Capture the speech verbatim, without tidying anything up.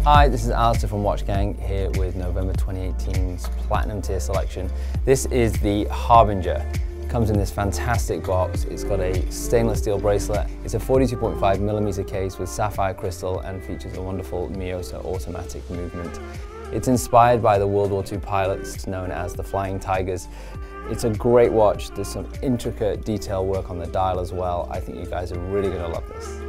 Hi, this is Alastair from Watch Gang here with November twenty eighteen's Platinum Tier selection. This is the Harbinger. It comes in this fantastic box. It's got a stainless steel bracelet. It's a forty-two point five millimeter case with sapphire crystal and features a wonderful Miyota automatic movement. It's inspired by the World War Two pilots known as the Flying Tigers. It's a great watch. There's some intricate detail work on the dial as well. I think you guys are really going to love this.